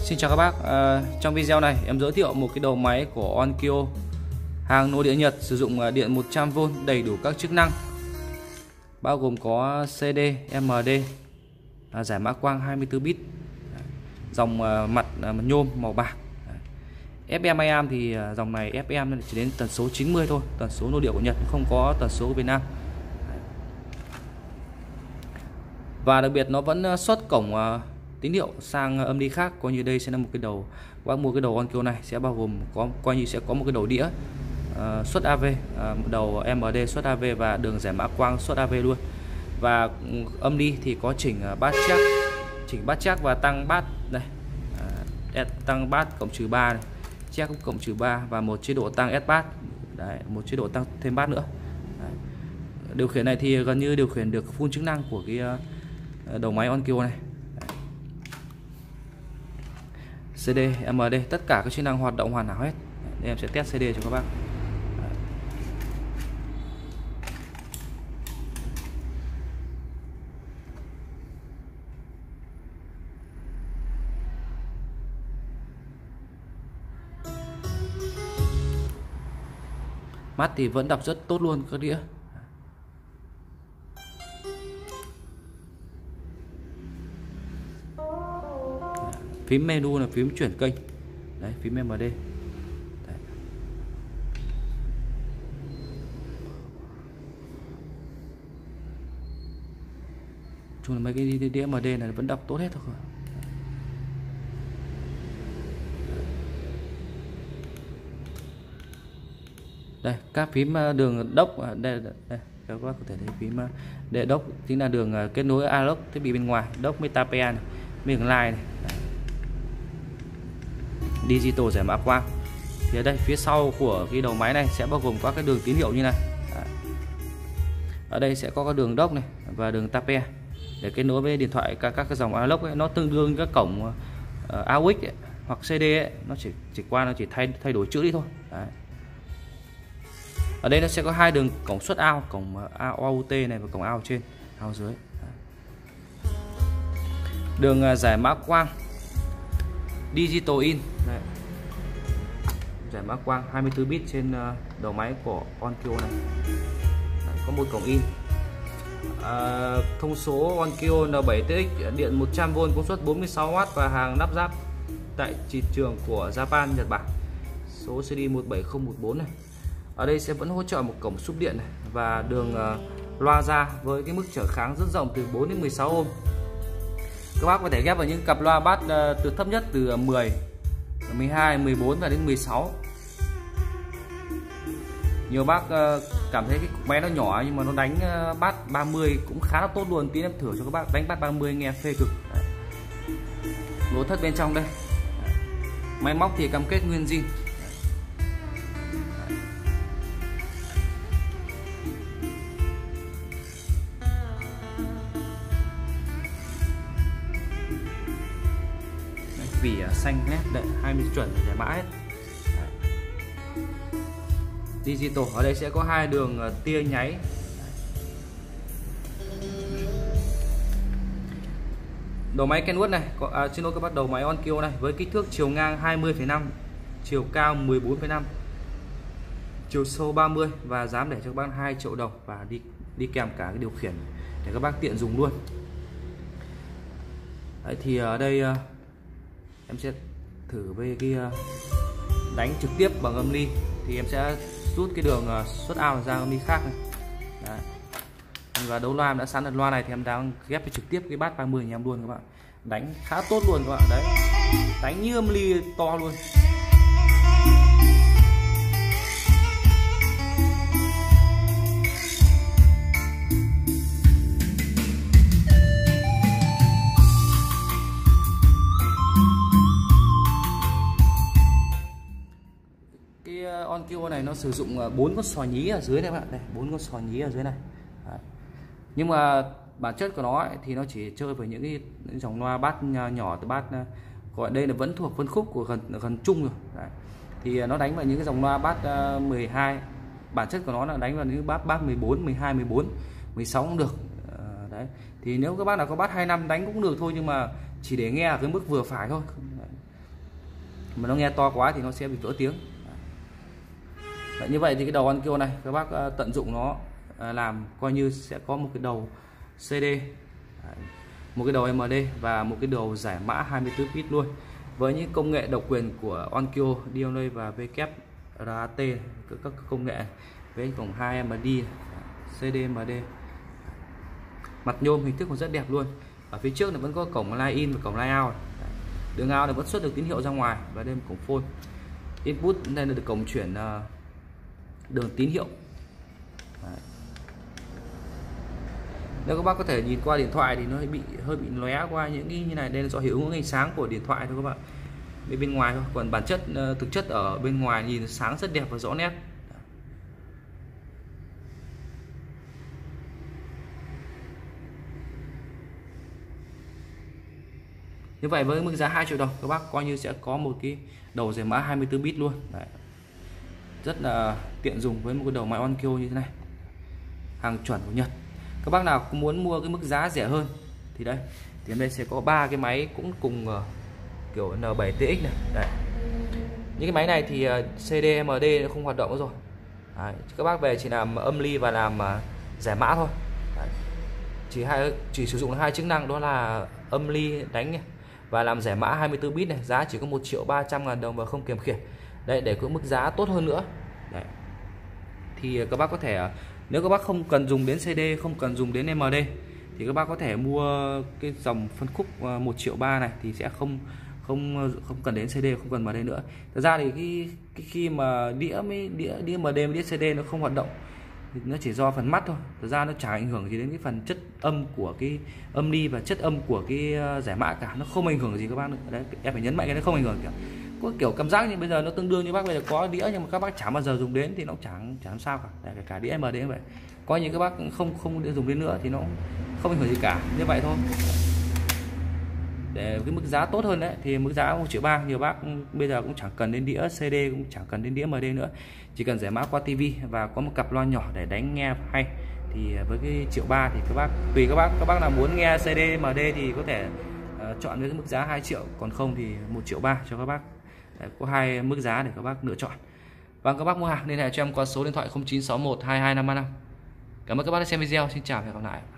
Xin chào các bác. Trong video này em giới thiệu một cái đầu máy của Onkyo, hàng nội địa Nhật, sử dụng điện 100V, đầy đủ các chức năng, bao gồm có CD, MD, giải mã quang 24 bit, dòng mặt nhôm màu bạc. FM AM thì dòng này FM chỉ đến tần số 90 thôi, tần số nội địa của Nhật, không có tần số của Việt Nam. Và đặc biệt nó vẫn xuất cổng tín hiệu sang âm đi khác. Coi như đây sẽ là một cái đầu, bác mua cái đầu Onkyo này sẽ bao gồm coi như sẽ có một cái đầu đĩa xuất AV, một đầu MD xuất AV và đường giải mã quang xuất AV luôn. Và âm đi thì có chỉnh bass chắc và tăng bass này, tăng bass cộng trừ 3 này, check cũng cộng trừ 3 và một chế độ tăng S bass. Đấy, một chế độ tăng thêm bass nữa. Đấy. Điều khiển này thì gần như điều khiển được full chức năng của cái đầu máy Onkyo này. CD, MD, tất cả các chức năng hoạt động hoàn hảo hết. Đây em sẽ test CD cho các bác. Mắt thì vẫn đọc rất tốt luôn các đĩa. Phím menu là phím chuyển kênh. Đấy, phím MD. Đấy. Chung là mấy cái đĩa MD này vẫn đọc tốt hết thôi. Đây, các phím đường đốc đây các bác có thể thấy phím để đốc chính là đường kết nối analog thiết bị bên ngoài, đốc Metape này, miếng line này. Digital giải mã quang. Thì ở đây phía sau của cái đầu máy này sẽ bao gồm các cái đường tín hiệu như này. Ở đây sẽ có các đường đốc này và đường tape để kết nối với điện thoại. Các cái dòng analog ấy, nó tương đương với các cổng AUX ấy, hoặc CD ấy, nó chỉ thay đổi chữ đi thôi. Đấy. Ở đây nó sẽ có hai đường cổng xuất out, cổng out này và cổng out trên, out dưới. Đấy. Đường giải mã quang Digital in. Đấy. Giải mã quang 24 bit trên đầu máy của Onkyo này. Đấy, có một cổng in. Thông số Onkyo N7TX, điện 100V, công suất 46W và hàng lắp ráp tại thị trường của Japan, Nhật Bản. Số CD 17014 này. Ở đây sẽ vẫn hỗ trợ một cổng sub điện này và đường loa ra với cái mức trở kháng rất rộng từ 4 đến 16 ohm. Các bác có thể ghép vào những cặp loa bass từ thấp nhất từ 10, 12, 14 và đến 16. Nhiều bác cảm thấy cái máy nó nhỏ nhưng mà nó đánh bass 30 cũng khá là tốt luôn. Tí em thử cho các bác đánh bass 30 nghe phê cực. Nội thất bên trong đây. Máy móc thì cam kết nguyên zin. Vì xanh nét đậy 20 chuẩn giải mã hết. Đấy. Digital ở đây sẽ có hai đường tia nháy. Đầu máy Kenwood này, xin lỗi các bác, đầu máy Onkyo này với kích thước chiều ngang 20,5, chiều cao 14,5, chiều sâu 30 và giá để cho các bác 2 triệu đồng và đi kèm cả cái điều khiển để các bác tiện dùng luôn. Đấy, thì ở đây em sẽ thử về cái đánh trực tiếp bằng âm ly, thì em sẽ rút cái đường xuất out ra âm ly khác này. Đấy. Và đấu loa em đã sẵn được loa này thì em đang ghép trực tiếp cái bass 30 nhà em luôn các bạn. Đánh khá tốt luôn các bạn. Đấy, đánh như âm ly to luôn. Onkyo này nó sử dụng 4 con sò nhí ở dưới này các bạn, đây 4 con sò nhí ở dưới này. Đấy. Nhưng mà bản chất của nó ấy, thì nó chỉ chơi với những dòng loa bass nhỏ từ bass, gọi đây là vẫn thuộc phân khúc của gần trung rồi. Đấy. Thì nó đánh vào những cái dòng loa bass 12, bản chất của nó là đánh vào những bass 14, 12, 14, 16 cũng được. Đấy. Thì nếu các bác nào có bass 25 đánh cũng được thôi, nhưng mà chỉ để nghe ở cái mức vừa phải thôi. mà nó nghe to quá thì nó sẽ bị vỡ tiếng. Vậy như vậy thì cái đầu Onkyo này các bác tận dụng nó làm coi như sẽ có một cái đầu CD, một cái đầu MD và một cái đầu giải mã 24 bit luôn, với những công nghệ độc quyền của Onkyo, DLA và WRAT, các công nghệ với cổng 2MD, CD-MD. Mặt nhôm hình thức còn rất đẹp luôn. Ở phía trước này vẫn có cổng line in và cổng line out. Đường out này vẫn xuất được tín hiệu ra ngoài, và đây là cổng phone. Input đây là được cổng chuyển đường tín hiệu. Đấy. Nếu các bác có thể nhìn qua điện thoại thì nó hơi bị lóe qua những cái như này, đây là do hiệu ứng ánh sáng của điện thoại thôi các bạn, bên ngoài thôi, còn bản chất thực chất ở bên ngoài nhìn sáng rất đẹp và rõ nét. Như vậy với mức giá 2 triệu đồng các bác coi như sẽ có một cái đầu giải mã 24 bit luôn. Đấy. Rất là tiện dùng với một cái đầu máy Onkyo như thế này, hàng chuẩn của Nhật. Các bác nào muốn mua cái mức giá rẻ hơn thì đây, thì đây sẽ có 3 cái máy cũng cùng kiểu N7TX này. Đấy. Những cái máy này thì CD, MD nó không hoạt động nữa rồi. Đấy. Các bác về chỉ làm âm ly và làm giải mã thôi. Đấy. Chỉ sử dụng hai chức năng, đó là âm ly đánh này, và làm giải mã 24 bit này, giá chỉ có 1.300.000 đồng và không kèm khiển. Đây, để có mức giá tốt hơn nữa. Đấy. Thì các bác có thể, nếu các bác không cần dùng đến CD, không cần dùng đến MD, thì các bác có thể mua cái dòng phân khúc 1.3 triệu này, thì sẽ không cần đến CD, không cần MD nữa. Thật ra thì cái khi mà đĩa MD với đĩa CD nó không hoạt động thì nó chỉ do phần mắt thôi. Thật ra nó chẳng ảnh hưởng gì đến cái phần chất âm của cái âm ly và chất âm của cái giải mã cả, nó không ảnh hưởng gì các bác nữa. Đấy, em phải nhấn mạnh cái nó không ảnh hưởng cả. Có kiểu cảm giác như bây giờ nó tương đương như bác bây giờ có đĩa nhưng mà các bác chẳng bao giờ dùng đến thì nó chẳng sao cả. Đấy, cả đĩa MD như vậy. Có những các bác không dùng đến nữa thì nó không ảnh hưởng gì cả, như vậy thôi. Để cái mức giá tốt hơn đấy, thì mức giá 1.3 triệu, nhiều bác bây giờ cũng chẳng cần đến đĩa CD, cũng chẳng cần đến đĩa MD nữa, chỉ cần giải mã qua TV và có một cặp loa nhỏ để đánh nghe hay. Thì với cái 1.3 triệu thì các bác tùy các bác nào muốn nghe CD, MD thì có thể chọn với cái mức giá 2 triệu, còn không thì 1.3 triệu cho các bác. Đấy, có hai mức giá để các bác lựa chọn. Và các bác mua hàng liên hệ cho em qua số điện thoại 0961 22 535. Cảm ơn các bác đã xem video, xin chào và hẹn gặp lại.